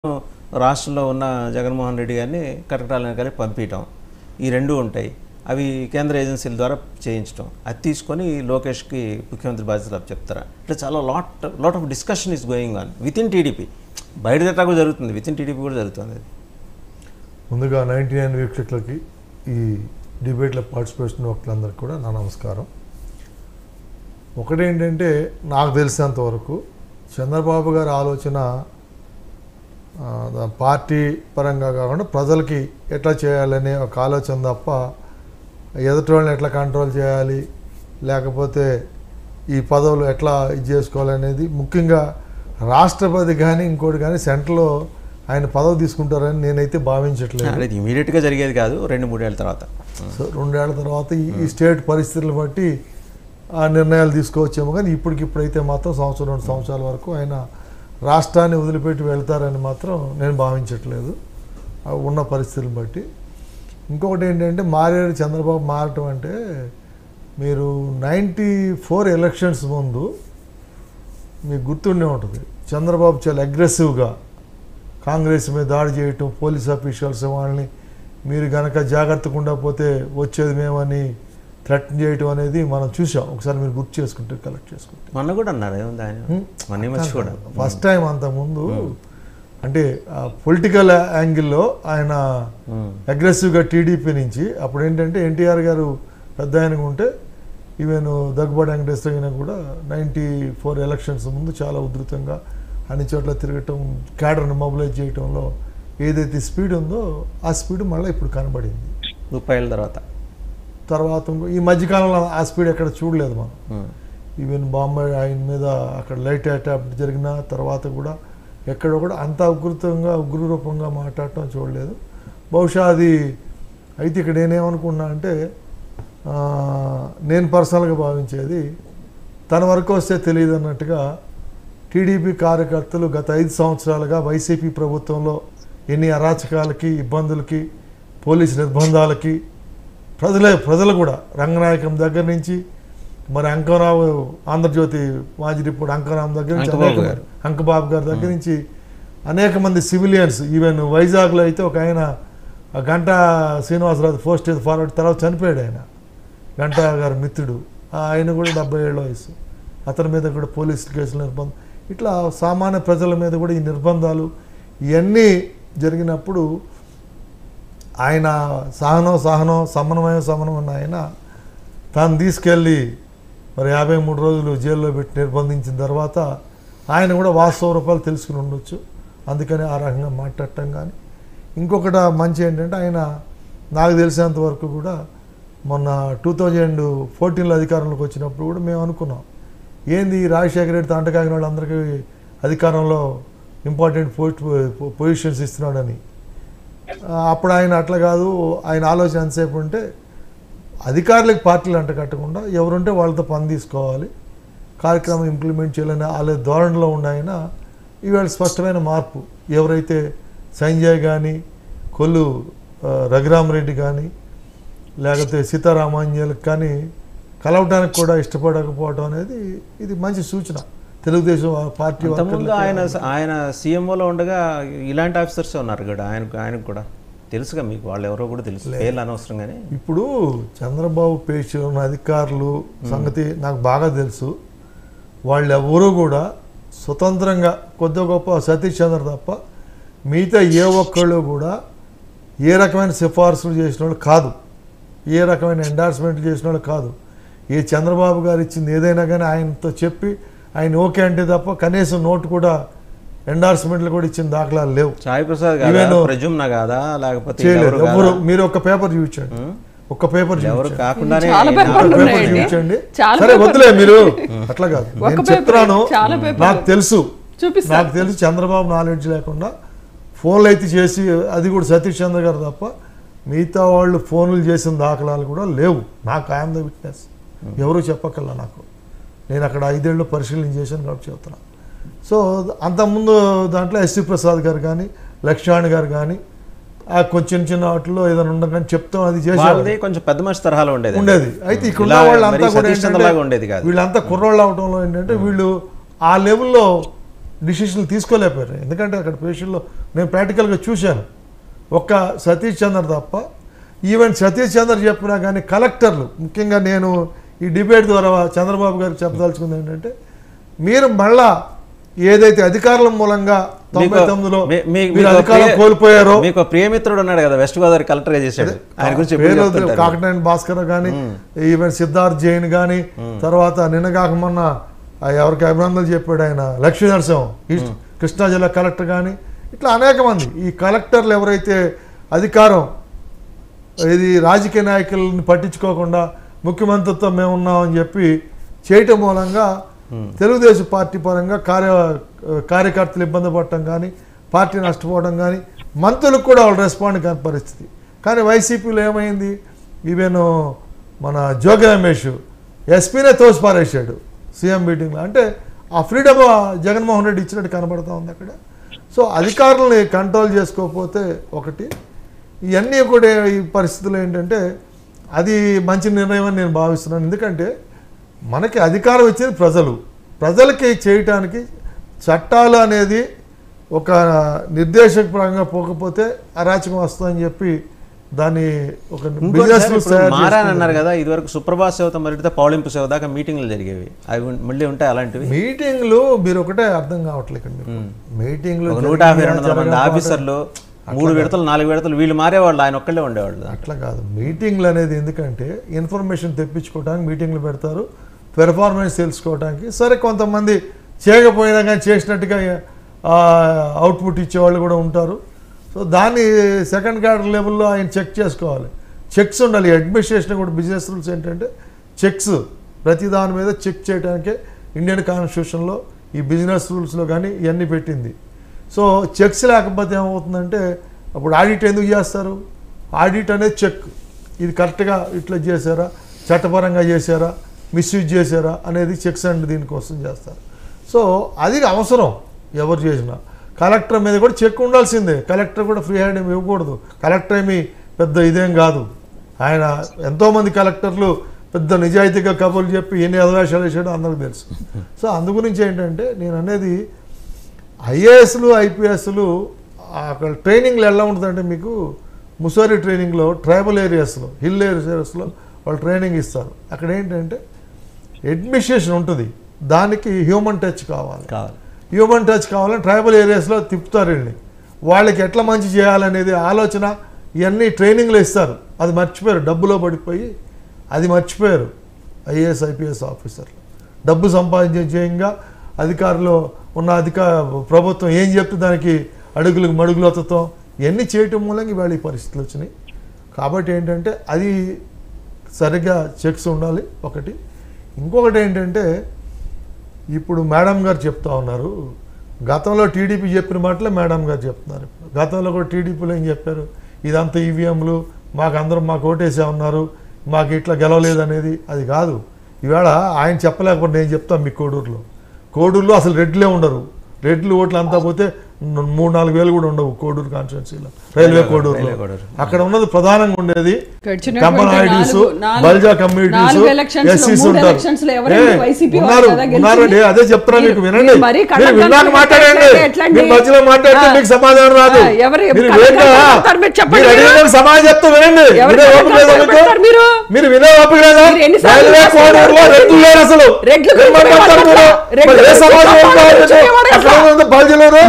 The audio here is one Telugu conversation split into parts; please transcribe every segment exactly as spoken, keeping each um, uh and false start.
రాష్ట్రంలో ఉన్న జగన్మోహన్ రెడ్డి గారిని కటకటాల కలిపి పంపించడం, ఈ రెండు ఉంటాయి. అవి కేంద్ర ఏజెన్సీల ద్వారా చేయించడం, అది తీసుకొని లోకేష్కి ముఖ్యమంత్రి బాధ్యతలు చెప్తారా? ఇట్లా చాలా lot lot of discussion is going on with in TDP. బయట దట్టా కూడా జరుగుతుంది, విత్ ఇన్ టీడీపీ కూడా జరుగుతుంది. అది ముందుగా నైంటీ నైన్ వీక్షకులకి ఈ డిబేట్లో పార్టిసిపేషన్ ఒకళ్ళందరికీ కూడా నా నమస్కారం. ఒకటేంటంటే నాకు తెలిసినంతవరకు చంద్రబాబు గారి ఆలోచన పార్టీ పరంగా కాకుండా ప్రజలకి ఎట్లా చేయాలనే ఒక ఆలోచన తప్ప ఎదుటి వాళ్ళని ఎట్లా కంట్రోల్ చేయాలి, లేకపోతే ఈ పదవులు ఎట్లా ఇది చేసుకోవాలనేది, ముఖ్యంగా రాష్ట్రపతి కానీ ఇంకోటి కానీ సెంట్రల్లో ఆయన పదవి తీసుకుంటారని నేనైతే భావించట్లేదు. అది ఇమీడియట్గా జరిగేది కాదు, రెండు మూడేళ్ల తర్వాత. సో రెండేళ్ల తర్వాత ఈ స్టేట్ పరిస్థితులను బట్టి ఆ నిర్ణయాలు తీసుకోవచ్చేమో, కానీ ఇప్పటికిప్పుడైతే మాత్రం సంవత్సరం రెండు సంవత్సరాల వరకు ఆయన రాష్ట్రాన్ని వదిలిపెట్టి వెళ్తారని మాత్రం నేను భావించట్లేదు ఉన్న పరిస్థితులను బట్టి. ఇంకొకటి ఏంటంటే మారేడు చంద్రబాబు మారటం అంటే, మీరు నైంటీ ఫోర్ ఎలక్షన్స్ ముందు మీకు గుర్తుండే ఉంటుంది, చంద్రబాబు చాలా అగ్రెసివ్గా కాంగ్రెస్ మీద దాడి చేయటం, పోలీస్ ఆఫీషియల్స్ వాళ్ళని మీరు కనుక జాగ్రత్తగా ఉండకపోతే వచ్చేది మేమని థ్రెటన్ చేయటం అనేది మనం చూసాం. ఒకసారి మీరు గుర్తు చేసుకుంటే కలెక్ట్ చేసుకుంటే మొన్న కూడా అన్నారు ఏముంది, ఫస్ట్ టైం అంతకుముందు అంటే పొలిటికల్ యాంగిల్లో ఆయన అగ్రెసివ్గా టీడీపీ నుంచి, అప్పుడు ఏంటంటే ఎన్టీఆర్ గారు పెద్ద ఆయనగా ఉంటే ఈవెన్ దగ్గుబాటి వెంకటేశ్వర అయినా కూడా నైంటీ ఫోర్ ఎలక్షన్స్ ముందు చాలా ఉధృతంగా అన్ని చోట్ల తిరగటం, క్యాడర్ని మొబిలైజ్ చేయటంలో ఏదైతే స్పీడ్ ఉందో ఆ స్పీడ్ మళ్ళీ ఇప్పుడు కనబడింది ముప్పై ఏళ్ళ తర్వాత. తర్వాత ఈ మధ్యకాలంలో ఆ స్పీడ్ ఎక్కడ చూడలేదు మనం. ఈవెన్ బాంబే ఆయన మీద అక్కడ లైట్ అటాక్ జరిగిన తర్వాత కూడా ఎక్కడ కూడా అంత ఉగ్రతంగా ఉగ్ర రూపంగా మాట్లాడటం చూడలేదు. బహుశా అది అయితే ఇక్కడ నేనేమనుకున్నా అంటే, నేను పర్సనల్గా భావించేది తన వరకు వస్తే తెలియదు అన్నట్టుగా టీడీపీ కార్యకర్తలు గత ఐదు సంవత్సరాలుగా వైసీపీ ప్రభుత్వంలో ఎన్ని అరాచకాలకి, ఇబ్బందులకి, పోలీసు నిర్బంధాలకి ప్రజలే ప్రజలు కూడా రంగనాయకం దగ్గర నుంచి మరి అంకరావు, ఆంధ్రజ్యోతి మాజీ రిపోర్ట్ అంకరావు దగ్గర నుంచి అనేక అంకబాబు గారి దగ్గర నుంచి అనేక మంది సివిలియన్స్, ఈవెన్ వైజాగ్లో అయితే ఒక ఆయన గంటా శ్రీనివాసరావు పోస్ట్ ఫార్వర్డ్ తర్వాత చనిపోయాడు ఆయన, గంటా గారి మిత్రుడు, ఆయన కూడా డెబ్బై ఏళ్ళ వయసు, అతని మీద కూడా పోలీసు కేసులు నిర్బంధం, ఇట్లా సామాన్య ప్రజల మీద కూడా ఈ నిర్బంధాలు ఇవన్నీ జరిగినప్పుడు ఆయన సహనం సహనం సమన్వయం సమన్వయం ఆయన తాను తీసుకెళ్ళి మరి యాభై మూడు రోజులు జైల్లో పెట్టి నిర్బంధించిన తర్వాత ఆయన కూడా వాస్తవ రూపాయలు తెలుసుకుని ఉండొచ్చు, అందుకని ఆ రకంగా మాట్లాడటం. కానీ ఇంకొకటి మంచి ఏంటంటే, ఆయన నాకు తెలిసినంత వరకు కూడా మొన్న టూ థౌజండ్ ఫోర్టీన్లో అధికారంలోకి వచ్చినప్పుడు కూడా మేము అనుకున్నాం, ఏంది రాజశేఖర రెడ్డి తంటకాగిన వాళ్ళందరికీ అధికారంలో ఇంపార్టెంట్ పోస్ట్ పొజిషన్స్ ఇస్తున్నాడని. అప్పుడు ఆయన అట్లా కాదు, ఆయన ఆలోచన ఎంతసేపు ఉంటే అధికారులకు పార్టీలు అంట కట్టకుండా ఎవరుంటే వాళ్ళతో పని తీసుకోవాలి, కార్యక్రమం ఇంప్లిమెంట్ చేయాలని వాళ్ళ ధోరణిలో ఉన్న ఆయన ఇవాళ స్పష్టమైన మార్పు. ఎవరైతే సంజయ్ కానీ, కొల్లు రఘురామరెడ్డి కానీ, లేకపోతే సీతారామాంజలకు కానీ కలవటానికి కూడా ఇష్టపడకపోవడం అనేది ఇది మంచి సూచన. తెలుగుదేశం పార్టీ ఆయన ఆయన సీఎంఓలో ఉండగా ఇలాంటి ఆఫీసర్స్ ఉన్నారు కదా, ఆయన ఆయనకు కూడా తెలుసుగా, మీకు వాళ్ళు ఎవరో కూడా తెలుసు, పేర్లు అనవసరంగానే. ఇప్పుడు చంద్రబాబు పేచి ఉన్న అధికారులు సంగతి నాకు బాగా తెలుసు. వాళ్ళు ఎవరూ కూడా స్వతంత్రంగా కొద్ది గొప్ప సతీష్ చంద్ర తప్ప మిగతా ఏ ఒక్కళ్ళు కూడా ఏ రకమైన సిఫార్సులు చేసిన వాళ్ళు కాదు, ఏ రకమైన ఎండార్స్మెంట్లు చేసిన వాళ్ళు కాదు. ఏ చంద్రబాబు గారు ఇచ్చింది ఏదైనా కానీ ఆయనతో చెప్పి ఆయన ఓకే అంటే తప్ప కనీసం నోటు కూడా ఎండార్స్మెంట్లు కూడా ఇచ్చిన దాఖలాలు లేవు. సాయి ప్రసాద్ కాదా లేకపోతే ఎవరు, మీరు ఒక పేపర్ చూపించండి, ఒక పేపర్ కాకుండా చూపించండి. సరే వద్దులే మీరు అట్లా కాదు, నేను చెప్తాను, నాకు తెలుసు నాకు తెలుసు చంద్రబాబు నాలెడ్జ్ లేకుండా ఫోన్లు అయితే చేసి, అది కూడా సతీష్ చంద్ర గారు తప్ప మిగతా వాళ్ళు ఫోన్లు చేసిన దాఖలాలు కూడా లేవు. నాకు ఐఎమ్ ద విట్నెస్, ఎవరు చెప్పక్కల్లా నాకు, నేను అక్కడ ఐదేళ్ళు పరిశీలన చేశాను కాబట్టి చెప్తున్నాను. సో అంతకుముందు దాంట్లో ఎస్సీ ప్రసాద్ గారు కానీ, లక్ష్మణ్ గారు కానీ ఆ కొంచెం చిన్న వాటిలో ఏదైనా ఉండగానే చెప్తాం, అది చేసేది కొంచెం పెద్ద మనిషి తరహాలో ఉండేది ఉండేది. అయితే ఇక్కడ ఉన్న వాళ్ళంతా కూడా ఉండేది కాదు, వీళ్ళంతా కుర్రోళ్ళు అవడంలో ఏంటంటే వీళ్ళు ఆ లెవెల్లో డిసిషన్లు తీసుకోలేకపోయారు. ఎందుకంటే అక్కడ పేషెంట్లో నేను ప్రాక్టికల్గా చూశాను. ఒక్క సతీష్ చంద్ర తప్ప, ఈవెన్ సతీష్ చంద్ర చెప్పినా కానీ కలెక్టర్లు, ముఖ్యంగా నేను ఈ డిబేట్ ద్వారా చంద్రబాబు గారికి చెప్పదలుచుకుంది ఏంటంటే, మీరు మళ్ళా ఏదైతే అధికారుల మూలంగా తొంభై తొమ్మిదిలో మీరు అధికారం కోల్పోయారో, మీకు ప్రియమిత్రుడు ఉన్నాడు కదా వెస్ట్ గోదావరి కలెక్టర్ చేశాడు, ఆయన గురించి కాకినాడ భాస్కర్ కానీ, ఈవెన్ సిద్ధార్థ్ జైన్ కానీ, తర్వాత నిన్న కాక మొన్న ఎవరికి అభినందనలు చెప్పాడు ఆయన లక్ష్మీ నరసింహం ఈస్ట్ కృష్ణా జిల్లా కలెక్టర్ కానీ, ఇట్లా అనేక మంది ఈ కలెక్టర్లు ఎవరైతే అధికారం ఇది రాజకీయ నాయకులను పట్టించుకోకుండా ముఖ్యమంత్రితో మేము ఉన్నామని చెప్పి చేయటం మూలంగా తెలుగుదేశం పార్టీ పరంగా కార్య కార్యకర్తలు ఇబ్బంది పడటం కానీ, పార్టీ నష్టపోవడం కానీ, మంత్రులకు కూడా వాళ్ళు రెస్పాండ్ కాని పరిస్థితి. కానీ వైసీపీలో ఏమైంది, ఈవెన్ మన జోగి రమేష్ ఎస్పీనే తోసిపారేసాడు సీఎం మీటింగ్లో. అంటే ఆ ఫ్రీడమ్ జగన్మోహన్ రెడ్డి ఇచ్చినట్టు కనబడుతూ ఉంది అక్కడ. సో అధికారులని కంట్రోల్ చేసుకోకపోతే ఒకటి, ఇవన్నీ కూడా ఈ పరిస్థితులు ఏంటంటే అది మంచి నిర్ణయం అని నేను భావిస్తున్నాను. ఎందుకంటే మనకి అధికారం ఇచ్చేది ప్రజలు, ప్రజలకి చేయటానికి చట్టాలు అనేది ఒక నిర్దేశకపరంగా పోకపోతే అరాచకం వస్తుందని చెప్పి దాన్ని ఒక బిజినెస్ మారానన్నారు కదా. ఇదివరకు సుప్రభాత్ సేవతో మరిడితే పౌళింపు సేవ దాకా మీటింగ్లు జరిగేవి, అవి మళ్ళీ ఉంటాయి అలాంటివి మీటింగ్లు. మీరు ఒకటే అర్థం కావట్లేదు, మీటింగ్లు నూట యాభై రెండు వందల మంది ఆఫీసర్లు, మూడు విడతలు నాలుగు విడతలు వీళ్ళు మారేవాళ్ళు, ఆయన ఒక్కళ్ళే ఉండేవాళ్ళు. అట్లా కాదు మీటింగ్లు అనేది, ఎందుకంటే ఇన్ఫర్మేషన్ తెప్పించుకోవడానికి మీటింగ్లు పెడతారు, పెర్ఫార్మెన్స్ తెలుసుకోవడానికి. సరే కొంతమంది చేయకపోయినా కానీ చేసినట్టుగా అవుట్పుట్ ఇచ్చేవాళ్ళు కూడా ఉంటారు. సో దాన్ని సెకండ్ క్యాడర్ లెవెల్లో ఆయన చెక్ చేసుకోవాలి, చెక్స్ ఉండాలి. అడ్మినిస్ట్రేషన్ కూడా బిజినెస్ రూల్స్ ఏంటంటే చెక్స్, ప్రతి దాని మీద చెక్ చేయడానికే ఇండియన్ కాన్స్టిట్యూషన్లో ఈ బిజినెస్ రూల్స్లో కానీ ఇవన్నీ పెట్టింది. సో చెక్స్ లేకపోతే ఏమవుతుందంటే అప్పుడు ఆడిట్ ఎందుకు చేస్తారు, ఆడిట్ అనేది చెక్, ఇది కరెక్ట్గా ఇట్లా చేశారా, చట్టపరంగా చేశారా, మిస్యూజ్ చేశారా అనేది చెక్స్ అండ్ దీనికోసం చేస్తారు. సో అది అవసరం ఎవరు చేసినా. కలెక్టర్ మీద కూడా చెక్ ఉండాల్సిందే, కలెక్టర్ కూడా ఫ్రీ హ్యాండ్ ఏమి ఇవ్వకూడదు. కలెక్టర్ ఏమి పెద్ద ఇదేం కాదు, ఆయన ఎంతోమంది కలెక్టర్లు పెద్ద నిజాయితీగా కబుర్లు చెప్పి ఎన్ని అవకాశాలు వేసాడో అందరికీ తెలుసు. సో అందు గురించి ఏంటంటే నేను అనేది ఐఏఎస్లు ఐపీఎస్లు అక్కడ ట్రైనింగ్లు ఎలా ఉంటుందంటే, మీకు ముసోరి ట్రైనింగ్లో ట్రైబల్ ఏరియాస్లో హిల్ ఏరియాస్లో వాళ్ళు ట్రైనింగ్ ఇస్తారు. అక్కడ ఏంటంటే అడ్మినిస్ట్రేషన్ ఉంటుంది, దానికి హ్యూమన్ టచ్ కావాలి కావాలి హ్యూమన్ టచ్ కావాలని ట్రైబల్ ఏరియాస్లో తిప్పుతారు వెళ్ళి, వాళ్ళకి ఎట్లా మంచి చేయాలనేది ఆలోచన ఇవన్నీ ట్రైనింగ్లు ఇస్తారు. అది మర్చిపోయారు, డబ్బులో పడిపోయి అది మర్చిపోయారు ఐఏఎస్ ఐపీఎస్ ఆఫీసర్లు. డబ్బు సంపాదించే చేయంగా అధికారులు ఉన్న అధికార ప్రభుత్వం ఏం చెప్తే దానికి అడుగులకు మడుగులతో ఇవన్నీ చేయటం మూలంగా ఇవాళ ఈ పరిస్థితులు వచ్చినాయి. కాబట్టి ఏంటంటే అది సరిగ్గా చెక్స్ ఉండాలి ఒకటి. ఇంకొకటి ఏంటంటే ఇప్పుడు మేడం గారు చెప్తా ఉన్నారు, గతంలో టీడీపీ చెప్పిన మాటలే మేడం గారు చెప్తున్నారు. గతంలో కూడా టీడీపీలో ఏం చెప్పారు, ఇదంతా ఈవీఎంలు, మాకు అందరం మాకు ఓటేసే ఉన్నారు, మాకు ఇట్లా గెలవలేదు అనేది. అది కాదు, ఇవాళ ఆయన చెప్పలేకపోతే నేను చెప్తాను. మీ కోడూరులో కోడూరులో అసలు రెడ్లే ఉండరు, రెడ్లు ఓట్లు అంతా పోతే మూడు నాలుగు వేలు కూడా ఉండవు కోడూరు కాన్స్టిట్యున్సీలో, రైల్వే కోడూరులో. అక్కడ ఉన్నది ప్రధానంగా ఉండేది కంపనాయిడీస్, బల్జా కమ్యూనిటీస్, ఎస్సీస్ ఉంటారు. ఉన్నారండి, అదే చెప్తున్నా మీకు, వినండి. మీరు విన్నాక మాట్లాడండి, మీరు మధ్యలో మాట్లాడితే మీకు సమాధానం రాదు. మీరు అడిగిన సమాధానం చెప్తా వినండి. వినే ఓపిక లేదా మీకు? మీరు వినే ఓపిక లేదా? రైల్వే కోడూరులో రెడ్లు లేరు అసలు. ఏ సమాధానం బల్జలూరు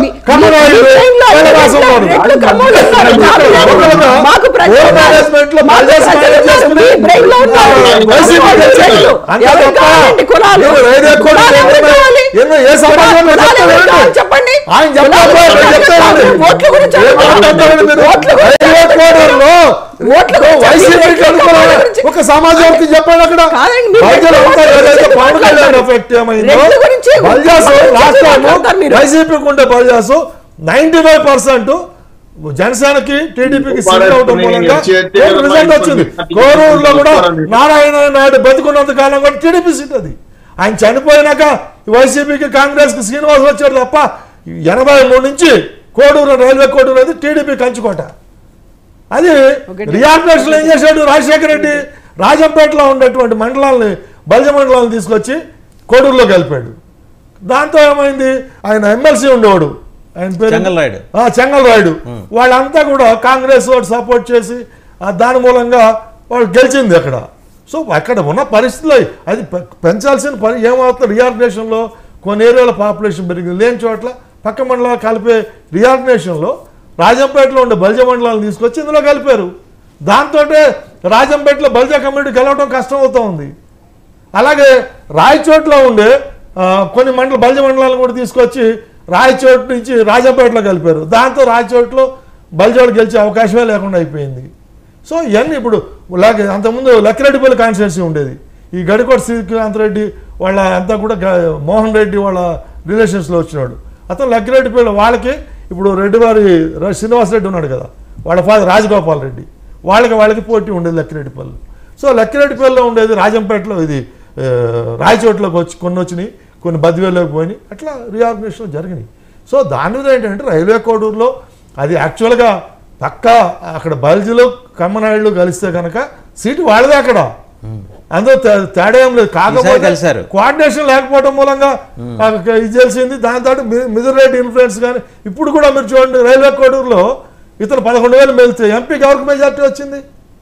ఒక సమాజానికి చెప్పండి. అక్కడ పవన్ కళ్యాణ్ ఎఫెక్ట్ ఏమైందో వైసీపీకి ఉండే బల్జాసు నైన్టీ ఫైవ్ పర్సెంట్ జనసేనకి టీడీపీకి సీట్ అవడం మూలంగా రిజల్ట్ వచ్చింది. కోరూరులో కూడా నారాయణ నాయుడు బతుకున్నంత కాలం కూడా టీడీపీ సీట్ అది. ఆయన చనిపోయినాక వైసీపీకి కాంగ్రెస్కి శ్రీనివాస్ వచ్చాడు తప్ప ఎనభై మూడు నుంచి కోడూరు రైల్వే కోడూరు అది టీడీపీ కంచుకోట. అది రియాక్టర్స్లో ఏం చేశాడు రాజశేఖర రెడ్డి, రాజంపేటలో ఉండేటువంటి మండలాలని బల్జ మండలాలను తీసుకొచ్చి కోడూరులో కలిపాడు. దాంతో ఏమైంది, ఆయన ఎమ్మెల్సీ ఉండేవాడు, ఆయన పేరు చెంగల్రాయుడు ఆ, చెంగల్రాయుడు. వాళ్ళంతా కూడా కాంగ్రెస్ వాడు సపోర్ట్ చేసి ఆ దాని మూలంగా వాళ్ళు గెలిచింది అక్కడ. సో అక్కడ ఉన్న పరిస్థితులు అది పె- పెంచాల్సిన పని ఏమవుతుంది, రీఆర్గనైజేషన్లో కొన్ని ఏరియాల పాపులేషన్ పెరిగింది, లేని చోట్ల పక్క మండలాలు కలిపే రీఆర్గనైజేషన్లో రాజంపేటలో ఉండే బల్జ మండలాలను తీసుకొచ్చి ఇందులో కలిపారు. దాంతో రాజంపేటలో బల్జ కమ్యూనిటీ గెలవడం కష్టం అవుతూ ఉంది. అలాగే రాయచోట్లో ఉండే ఆ, కొన్ని మండల బల్జ మండలాలను కూడా తీసుకొచ్చి రాయచోటు నుంచి రాజంపేటలో కలిపారు. దాంతో రాయచోట్లో బల్జోడు గెలిచే అవకాశమే లేకుండా అయిపోయింది. సో ఇవన్నీ ఇప్పుడు లాగే అంతకుముందు లక్కిరెడ్డిపల్లి కాన్స్టిట్యున్సీ ఉండేది, ఈ గడికోట శ్రీకాంత్ రెడ్డి వాళ్ళ అంతా కూడా గ- మోహన్ రెడ్డి వాళ్ళ రిలేషన్స్లో వచ్చినాడు. అతను లక్కిరెడ్డిపల్లి వాళ్ళకి ఇప్పుడు రెడ్డి వారి ర- శ్రీనివాసరెడ్డి ఉన్నాడు కదా, వాళ్ళ ఫాదర్ రాజగోపాల్ రెడ్డి, వాళ్ళకి వాళ్ళకి పోటీ ఉండేది లక్కిరెడ్డిపల్లి. సో లక్కిరెడ్డిపల్లిలో ఉండేది రాజంపేటలో, ఇది ఆ, రాయచోట్లోకి వచ్చి కొన్ని వచ్చినాయి, కొన్ని బద్వేలోకి పోయినాయి, అట్లా రీఆర్గనైజేషన్ జరిగినాయి. సో దాని మీద ఏంటంటే రైల్వే కోడూరులో అది యాక్చువల్గా పక్కా అక్కడ బల్జీలు కమ్మనాయుళ్ళు కలిస్తే కనుక సీటు వాళ్ళదే అక్కడ, అందులో తే- తేడా ఏం లేదు. కాకపోతే కలిశారు. కోఆర్డినేషన్ లేకపోవడం మూలంగా ఆ, ఇది తెలిసింది. దాంతో మిథున్ రెడ్డి ఇన్ఫ్లుయెన్స్ కానీ ఇప్పుడు కూడా మీరు చూడండి, రైల్వే కోడూరులో ఇతను పదకొండు వేలు మెలితే ఎంపీకి ఎవరికి మెజార్టీ వచ్చింది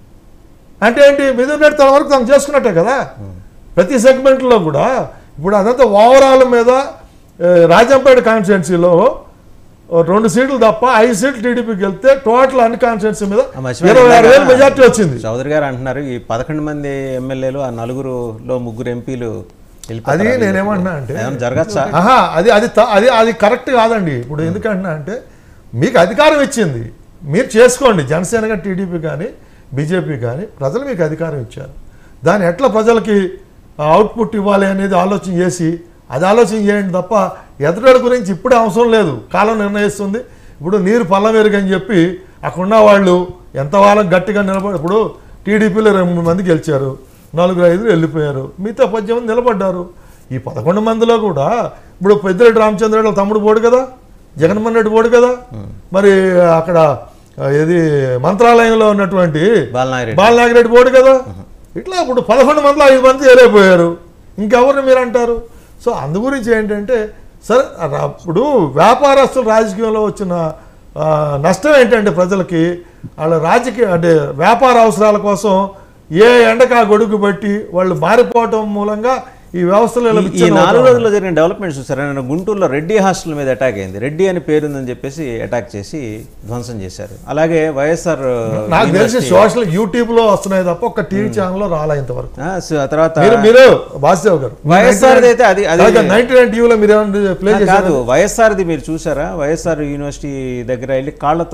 అంటే ఏంటి, మిథున్ రెడ్డి తన వరకు తను చేసుకున్నట్టే కదా. ప్రతి సెగ్మెంట్లో కూడా ఇప్పుడు అదంతా ఓవరాల్ మీద ఆ, రాజంపేట కాన్స్టిట్యున్సీలో రెండు సీట్లు తప్ప ఐదు సీట్లు టీడీపీకి వెళ్తే టోటల్ అన్ని కాన్స్టిట్యున్సీ మీద ఇరవై ఆరు వేలు మెజార్టీ వచ్చింది. చౌదరి గారు అంటున్నారు ఈ పదకొండు మంది ఎమ్మెల్యేలు ఆ నలుగురులో ముగ్గురు ఎంపీలు అది నేనేమంటున్నా అంటే జరగచ్చా? ఆహా అది అది త- అది అది కరెక్ట్ కాదండి. ఇప్పుడు ఎందుకంటున్నా అంటే మీకు అధికారం ఇచ్చింది, మీరు చేసుకోండి. జనసేన కానీ టీడీపీ కానీ బీజేపీ కానీ ప్రజలు మీకు అధికారం ఇచ్చారు, దాన్ని ఎట్లా ప్రజలకి అవుట్పుట్ ఇవ్వాలి అనేది ఆలోచన చేసి అది ఆలోచన చేయండి తప్ప ఎదుటి గురించి ఇప్పుడే అవసరం లేదు, కాలం నిర్ణయిస్తుంది. ఇప్పుడు నీరు పల్లమెరుగు అని చెప్పి అక్కడున్న వాళ్ళు ఎంత వాళ్ళం గట్టిగా నిలబడి, ఇప్పుడు టీడీపీలో రెండు మూడు మంది గెలిచారు, నలుగురు ఐదుగురు వెళ్ళిపోయారు, మిగతా పద్దెనిమిది నిలబడ్డారు. ఈ పదకొండు మందిలో కూడా ఇప్పుడు పెద్దిరెడ్డి రామచంద్రరెడ్డి తమ్ముడు పోడు కదా, జగన్మోహన్ రెడ్డి పోడు కదా, మరి అక్కడ ఏది మంత్రాలయంలో ఉన్నటువంటి బాలనాగిరెడ్డి బాలనాగిరెడ్డి పోడు కదా. ఇట్లా ఇప్పుడు పదకొండు మందిలో ఐదు మంది వెళ్ళిపోయారు, ఇంకెవరిని మీరు అంటారు? సో అందు గురించి ఏంటంటే సరే అప్పుడు వ్యాపారస్తులు రాజకీయంలో వచ్చిన ఆ, నష్టం ఏంటంటే ప్రజలకి వాళ్ళ రాజకీయ అంటే వ్యాపార అవసరాల కోసం ఏ ఎండకా గొడుగు బట్టి వాళ్ళు మారిపోవటం మూలంగా ఈ వ్యవస్థలో ఇలా ఈ విచ్ఛిన్నం నాలుగు అవుతా రోజుల్లో జరిగిన డెవలప్మెంట్స్ చూసారా? నేను గుంటూరులో రెడ్డి హాస్టల్ మీద అటాక్ అయింది. రెడ్డి అని పేరుందని చెప్పేసి అటాక్ చేసి ధ్వంసం చేశారు. అలాగే వైఎస్ఆర్ నాకు తెలిసి సోషల్ యూట్యూబ్ లో వస్తున్నాయి తప్ప ఒక టీవీ ఛానల్ లో రాలా ఇంతవరకు. ఆ, స- తర్వాత మీరు మీరు వాసుదేవ్ గారు వైఎస్ఆర్ అయితే అది అది నైన్టీ నైన్ టీవీలో మీరు ఏమైనా ప్లే కాదు, చేశారు? వైఎస్ఆర్ది మీరు చూసారా? వైఎస్ఆర్ యూనివర్సిటీ దగ్గర వెళ్ళి కాళ్ళ